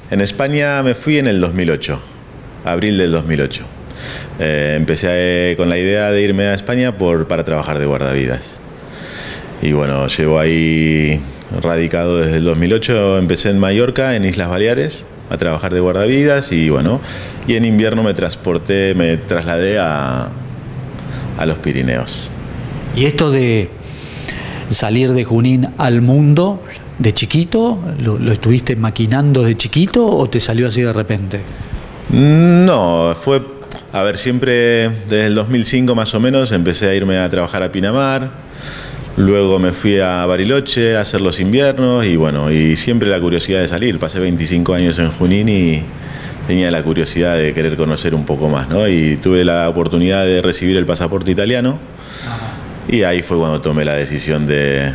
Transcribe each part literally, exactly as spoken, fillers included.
En España me fui en el dos mil ocho, abril del dos mil ocho. Eh, empecé eh, con la idea de irme a España por, para trabajar de guardavidas. Y bueno, llevo ahí radicado desde el dos mil ocho, empecé en Mallorca, en Islas Baleares, a trabajar de guardavidas y bueno, y en invierno me transporté, me trasladé a, a los Pirineos. ¿Y esto de salir de Junín al mundo de chiquito, lo, lo estuviste maquinando de chiquito o te salió así de repente? No, fue, a ver, siempre desde el dos mil cinco más o menos empecé a irme a trabajar a Pinamar, luego me fui a Bariloche a hacer los inviernos y bueno, y siempre la curiosidad de salir. Pasé veinticinco años en Junín y tenía la curiosidad de querer conocer un poco más, ¿no? Y tuve la oportunidad de recibir el pasaporte italiano. Ajá. Y ahí fue cuando tomé la decisión de,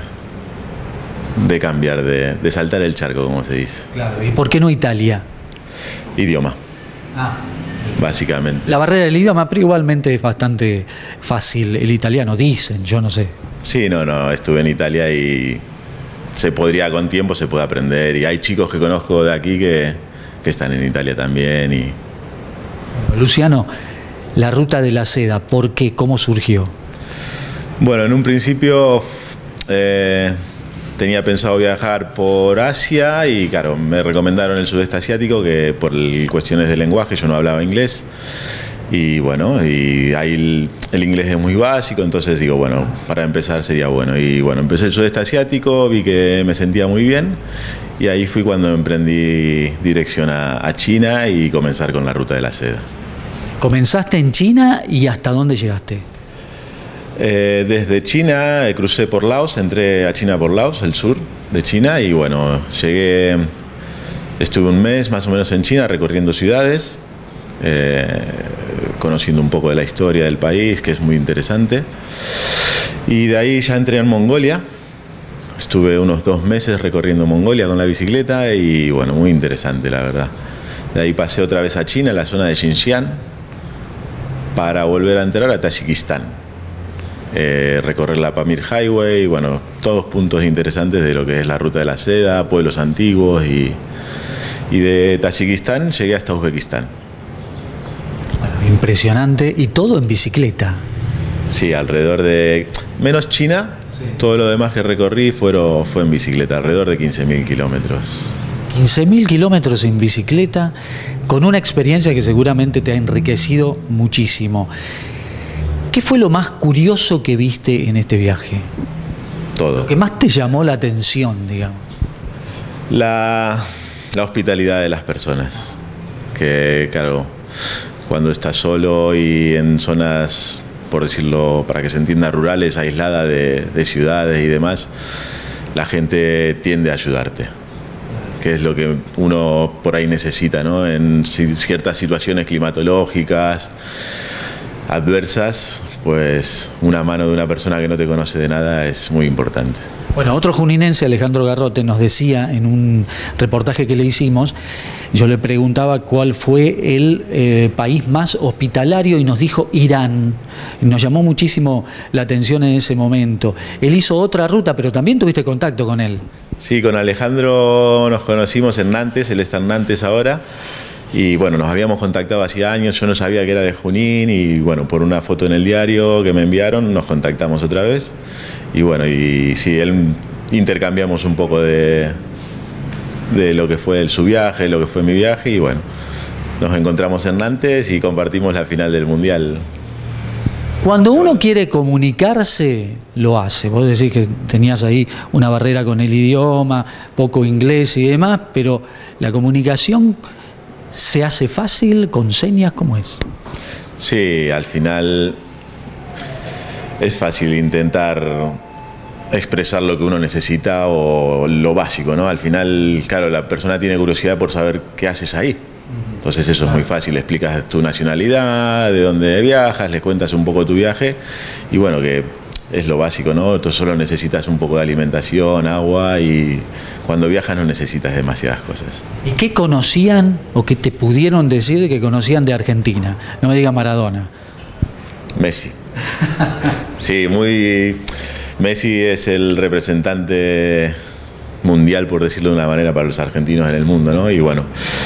de cambiar, de, de saltar el charco, como se dice. Claro. ¿Y por qué no Italia? Idioma. Ah. Básicamente. La barrera del idioma, pero igualmente es bastante fácil el italiano, dicen, yo no sé. Sí, no, no, estuve en Italia y se podría, con tiempo se puede aprender. Y hay chicos que conozco de aquí que, que están en Italia también. Y... Luciano, la ruta de la seda, ¿por qué? ¿Cómo surgió? Bueno, en un principio eh, tenía pensado viajar por Asia y claro, me recomendaron el sudeste asiático que por cuestiones de lenguaje yo no hablaba inglés. Y bueno, y ahí el, el inglés es muy básico, entonces digo, bueno, para empezar sería bueno. Y bueno, empecé el sudeste asiático, vi que me sentía muy bien y ahí fui cuando emprendí dirección a, a China y comenzar con la ruta de la seda. ¿Comenzaste en China y hasta dónde llegaste? Eh, desde China eh, crucé por Laos, entré a China por Laos, el sur de China, y bueno, llegué, estuve un mes más o menos en China recorriendo ciudades. Eh, conociendo un poco de la historia del país, que es muy interesante. Y de ahí ya entré en Mongolia. Estuve unos dos meses recorriendo Mongolia con la bicicleta y bueno, muy interesante la verdad. De ahí pasé otra vez a China, a la zona de Xinjiang, para volver a entrar a Tayikistán. Eh, recorrer la Pamir Highway, bueno, todos puntos interesantes de lo que es la ruta de la seda, pueblos antiguos y, y de Tayikistán llegué hasta Uzbekistán. Impresionante, y todo en bicicleta. Sí, alrededor de... menos China, sí. Todo lo demás que recorrí fueron, fue en bicicleta, alrededor de quince mil kilómetros. quince mil kilómetros en bicicleta, con una experiencia que seguramente te ha enriquecido muchísimo. ¿Qué fue lo más curioso que viste en este viaje? Todo. Lo que más te llamó la atención, digamos. La, la hospitalidad de las personas, que claro... Cuando estás solo y en zonas, por decirlo, para que se entienda, rurales, aisladas de, de ciudades y demás, la gente tiende a ayudarte, que es lo que uno por ahí necesita, ¿no? En ciertas situaciones climatológicas adversas, pues una mano de una persona que no te conoce de nada es muy importante. Bueno, otro juninense, Alejandro Garrote, nos decía en un reportaje que le hicimos, yo le preguntaba cuál fue el eh, país más hospitalario y nos dijo Irán. Nos llamó muchísimo la atención en ese momento. Él hizo otra ruta, pero también tuviste contacto con él. Sí, con Alejandro nos conocimos en Nantes, él está en Nantes ahora. Y bueno, nos habíamos contactado hacía años, yo no sabía que era de Junín y bueno, por una foto en el diario que me enviaron nos contactamos otra vez. Y bueno, y sí, él intercambiamos un poco de, de lo que fue el, su viaje, lo que fue mi viaje y bueno, nos encontramos en Nantes y compartimos la final del Mundial. Cuando uno quiere comunicarse, lo hace. Vos decís que tenías ahí una barrera con el idioma, poco inglés y demás, pero la comunicación se hace fácil, con señas, ¿cómo es? Sí, al final es fácil intentar expresar lo que uno necesita o lo básico, ¿no? Al final, claro, la persona tiene curiosidad por saber qué haces ahí. Entonces eso es muy fácil, explicas tu nacionalidad, de dónde viajas, les cuentas un poco tu viaje y bueno, que es lo básico, ¿no? Tú solo necesitas un poco de alimentación, agua y cuando viajas no necesitas demasiadas cosas. ¿Y qué conocían o qué te pudieron decir que conocían de Argentina? No me diga Maradona. Messi. Sí, muy... Messi es el representante mundial, por decirlo de una manera, para los argentinos en el mundo, ¿no? Y bueno...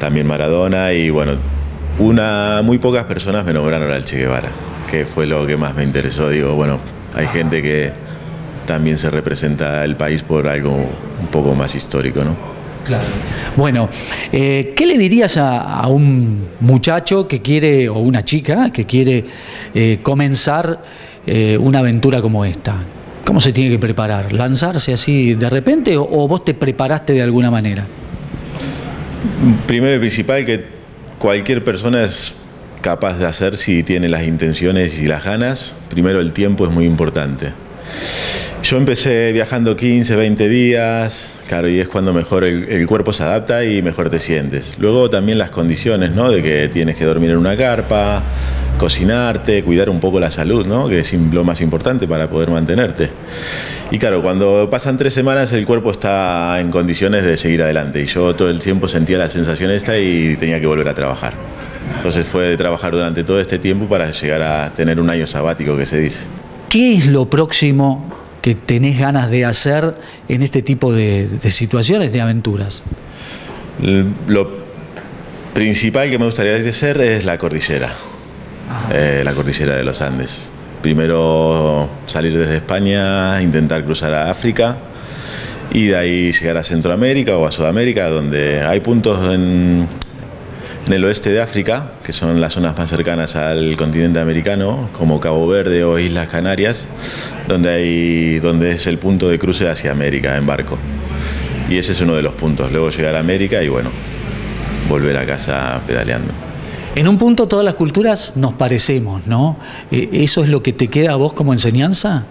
también Maradona y bueno, una, muy pocas personas me nombraron al Che Guevara, que fue lo que más me interesó. Digo, bueno, hay gente que también se representa el país por algo un poco más histórico, ¿no? Claro. Bueno, eh, ¿qué le dirías a, a un muchacho que quiere, o una chica que quiere eh, comenzar eh, una aventura como esta? ¿Cómo se tiene que preparar? ¿Lanzarse así de repente o, o vos te preparaste de alguna manera? Primero y principal, que cualquier persona es capaz de hacer si tiene las intenciones y las ganas. Primero, el tiempo es muy importante. Yo empecé viajando quince, veinte días, claro, y es cuando mejor el, el cuerpo se adapta y mejor te sientes. Luego también las condiciones, ¿no? De que tienes que dormir en una carpa, cocinarte, cuidar un poco la salud, ¿no? Que es lo más importante para poder mantenerte. Y claro, cuando pasan tres semanas el cuerpo está en condiciones de seguir adelante y yo todo el tiempo sentía la sensación esta y tenía que volver a trabajar. Entonces fue de trabajar durante todo este tiempo para llegar a tener un año sabático, que se dice. ¿Qué es lo próximo que tenés ganas de hacer en este tipo de, de situaciones, de aventuras? Lo principal que me gustaría hacer es la cordillera, eh, la cordillera de los Andes. Primero salir desde España, intentar cruzar a África y de ahí llegar a Centroamérica o a Sudamérica, donde hay puntos en, en el oeste de África, que son las zonas más cercanas al continente americano, como Cabo Verde o Islas Canarias, donde, hay, donde es el punto de cruce hacia América en barco. Y ese es uno de los puntos. Luego llegar a América y bueno, volver a casa pedaleando. En un punto todas las culturas nos parecemos, ¿no? ¿Eso es lo que te queda a vos como enseñanza?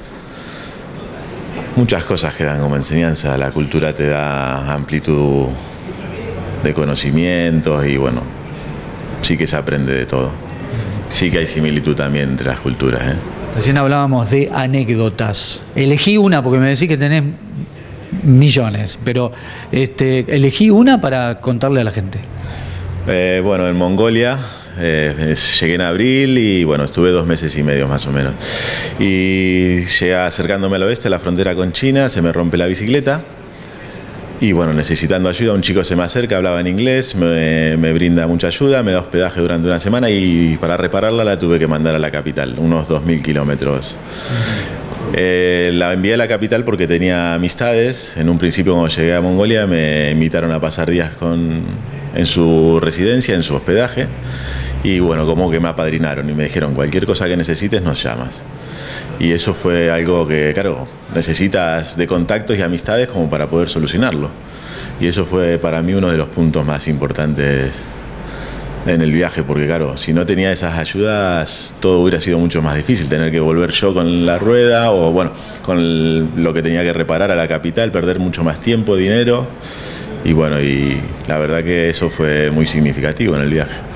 Muchas cosas quedan como enseñanza. La cultura te da amplitud de conocimientos y bueno, sí que se aprende de todo. Sí que hay similitud también entre las culturas, ¿eh? Recién hablábamos de anécdotas. Elegí una porque me decís que tenés millones, pero este, elegí una para contarle a la gente. Eh, bueno, en Mongolia eh, llegué en abril y bueno, estuve dos meses y medio más o menos. Y llegué acercándome al oeste, a la frontera con China, se me rompe la bicicleta. Y bueno, necesitando ayuda, un chico se me acerca, hablaba en inglés, me, me brinda mucha ayuda, me da hospedaje durante una semana y para repararla la tuve que mandar a la capital, unos dos mil kilómetros. Eh, la envié a la capital porque tenía amistades. En un principio, cuando llegué a Mongolia, me invitaron a pasar días con, en su residencia, en su hospedaje. Y bueno, como que me apadrinaron y me dijeron, cualquier cosa que necesites nos llamas. Y eso fue algo que, claro, necesitas de contactos y amistades como para poder solucionarlo. Y eso fue para mí uno de los puntos más importantes en el viaje, porque claro, si no tenía esas ayudas, todo hubiera sido mucho más difícil, tener que volver yo con la rueda o bueno, con el, lo que tenía que reparar a la capital, perder mucho más tiempo, dinero. Y bueno, y la verdad que eso fue muy significativo en el viaje.